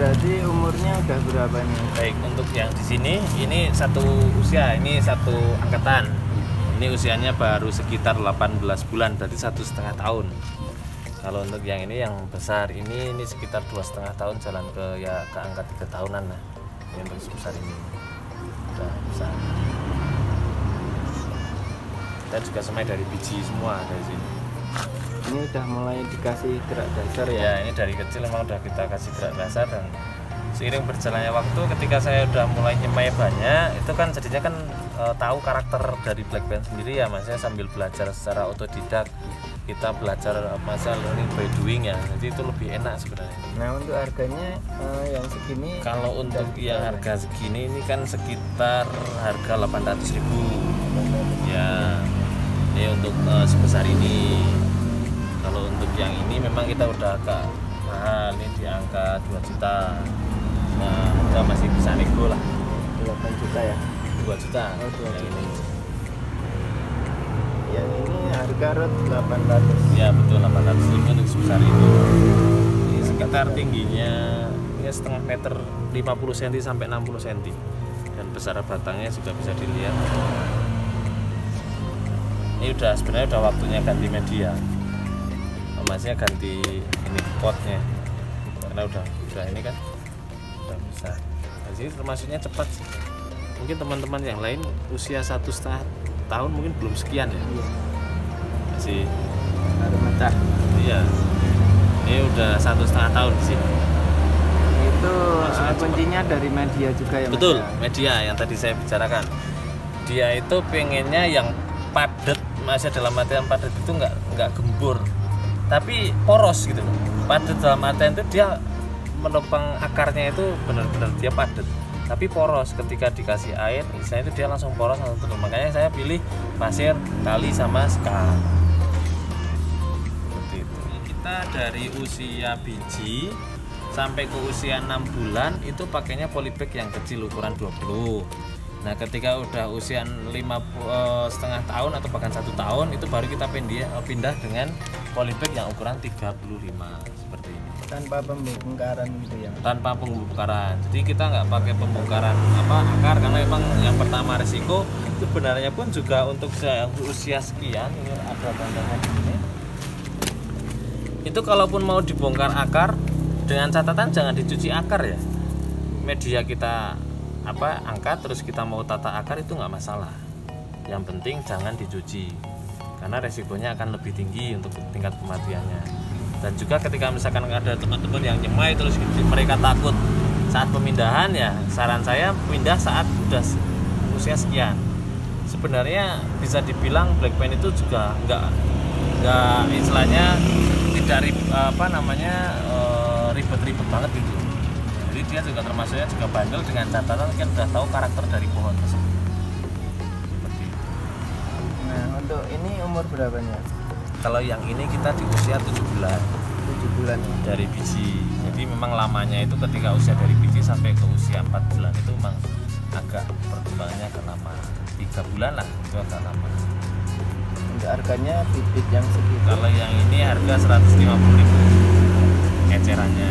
berarti umurnya udah berapa nih? Baik, untuk yang di sini ini satu usia, ini satu angkatan. Ini usianya baru sekitar 18 bulan, berarti 1,5 tahun. Kalau untuk yang ini yang besar ini sekitar 2,5 tahun jalan ke angka 3 tahunan lah. Ini untuk sebesar ini udah besar. Dan juga semai dari biji semua dari sini. Ini udah mulai dikasih gerak dasar ya? Ya, ini dari kecil memang udah kita kasih gerak dasar, dan seiring berjalannya waktu ketika saya udah mulai nyemai banyak, itu kan jadinya kan tahu karakter dari Black Band sendiri ya Mas, ya, sambil belajar secara otodidak. Kita belajar masalah learning by doing ya, jadi itu lebih enak sebenarnya. Nah, untuk harganya yang segini? Kalau untuk yang harga segini ini kan sekitar harga 800.000 ya. Ini untuk sebesar ini. Kalau untuk yang ini memang kita udah agak mahal, ini di angka 2 juta. Nah, kita masih bisa nego lah. 8 juta ya? 2 juta. Oh, 2 yang juta. ini. Yang ini harga rot 800. Ya betul, 800.000 untuk sebesar ini. Ini sekitar tingginya ya setengah meter, 50 cm sampai 60 cm. Dan besar batangnya juga bisa dilihat. Ini sebenarnya udah waktunya ganti media. Masnya ganti ini potnya karena udah ini kan udah besar. Nah, sini termasuknya cepat sih. Mungkin teman-teman yang lain usia 1,5 tahun mungkin belum sekian ya. Masih Baru mecah. iya. Ini udah 1,5 tahun di sini. Itu kuncinya dari media juga ya? Betul, Mas? media yang tadi saya bicarakan. Dia itu pengennya yang padat, masih dalam artian padat itu nggak gembur, tapi poros gitu. Padat dalam artian itu dia menopang akarnya itu benar-benar dia padat, tapi poros. Ketika dikasih air, misalnya itu dia langsung poros langsung turun. Makanya saya pilih pasir, kali sama sekam. Seperti itu. Kita dari usia biji sampai ke usia 6 bulan itu pakainya polybag yang kecil ukuran 20. Nah, ketika udah usia 5,5 tahun atau bahkan 1 tahun itu baru kita pindah dengan polybag yang ukuran 35 seperti ini. Tanpa pembongkaran gitu ya? Tanpa pembongkaran. Jadi kita nggak pakai pembongkaran akar, karena memang yang pertama risiko sebenarnya pun juga untuk usia sekian. Ini ada tandanya di sini. Itu kalaupun mau dibongkar akar, dengan catatan jangan dicuci akar ya. Media kita angkat terus kita mau tata akar itu nggak masalah. Yang penting jangan dicuci, karena resikonya akan lebih tinggi untuk tingkat kematiannya. Dan juga ketika misalkan ada teman-teman yang nyemai terus mereka takut saat pemindahan, ya saran saya pindah saat udah usia sekian. Sebenarnya bisa dibilang Black Band itu juga nggak istilahnya tidak ribet-ribet banget gitu. Jadi dia juga termasuknya juga bandel, dengan catatan kan sudah tahu karakter dari pohon tersebut. Seperti itu. Nah, untuk ini umur berapanya? Kalau yang ini kita di usia 7 bulan. 7 bulan ya? Dari biji. Jadi memang lamanya itu ketika usia dari biji sampai ke usia 4 bulan itu memang agak perkembangannya agak lama. 3 bulan lah itu agak lama. Untuk harganya bibit yang segitu? Kalau yang ini harga 150.000 ecerannya.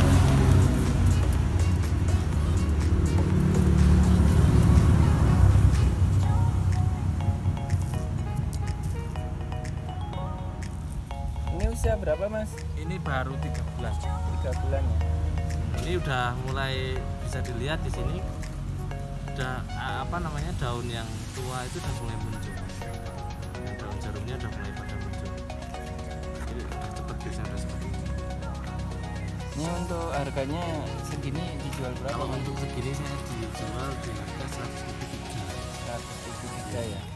Ini usia berapa Mas? Ini baru 3 bulan. 3 bulan ya? Ini udah mulai bisa dilihat di sini. Udah daun yang tua itu udah mulai muncul. Daun jarumnya udah mulai pada muncul. Jadi udah cepet biasanya udah seperti ini. Ini untuk harganya segini dijual berapa? Kalau Mas? untuk segini saya dijual di harga 100.000. 100.000 ya?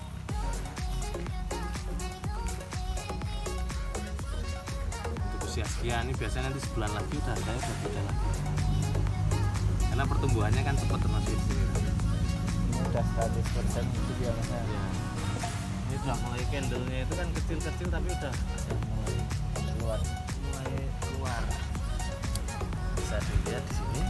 Untuk usia sekian ini biasanya nanti sebulan lagi harganya udah beda lagi. Karena pertumbuhannya kan cepat termasuk di sini. Ini udah 100% itu dia Mas. Ya. Ini udah mulai candlenya itu kan kecil-kecil tapi udah mulai keluar. Bisa dilihat di sini.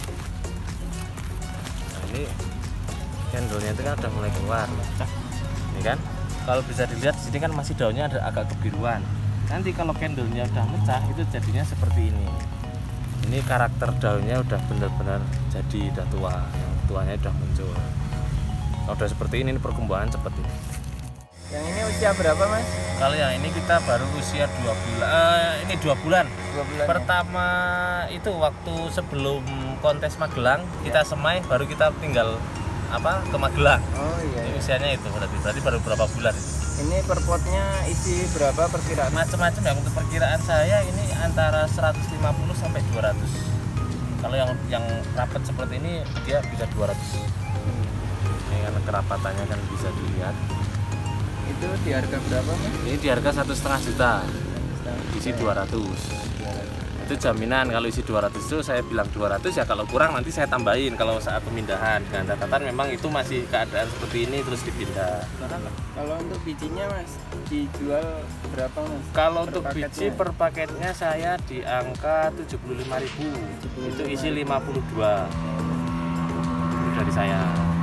Nah, ini candlenya itu kan udah mulai keluar. Ini kan, kalau bisa dilihat di sini kan masih daunnya ada agak kebiruan. Nanti kalau candlenya udah mecah itu jadinya seperti ini. Ini karakter daunnya udah benar-benar jadi udah tua, yang tuanya udah muncul. Kalau udah seperti ini perkembangan cepet ini. Yang ini usia berapa Mas? Kalau yang ini kita baru usia 2 bulan, ini 2 bulan. 2 bulan. Pertama itu waktu sebelum kontes Magelang kita semai, baru kita tinggal ke Magelang. Oh iya. Ini usianya itu berarti baru berapa bulan. Ini per potnya isi berapa perkiraan? Macam-macam ya, untuk perkiraan saya ini antara 150 sampai 200. Kalau yang rapat seperti ini dia bisa 200. Ini kan kerapatannya kan bisa dilihat. Itu di harga berapa Mas? Ini di harga 1,5 juta. Isi 200. Itu jaminan kalau isi 200 itu saya bilang 200 ya, kalau kurang nanti saya tambahin kalau saat pemindahan, dengan catatan memang itu masih keadaan seperti ini terus dipindah. Kalau untuk bijinya Mas dijual berapa Mas? Kalau Per untuk paketnya? biji per paketnya saya di angka 75.000. Itu isi 52. Itu dari saya.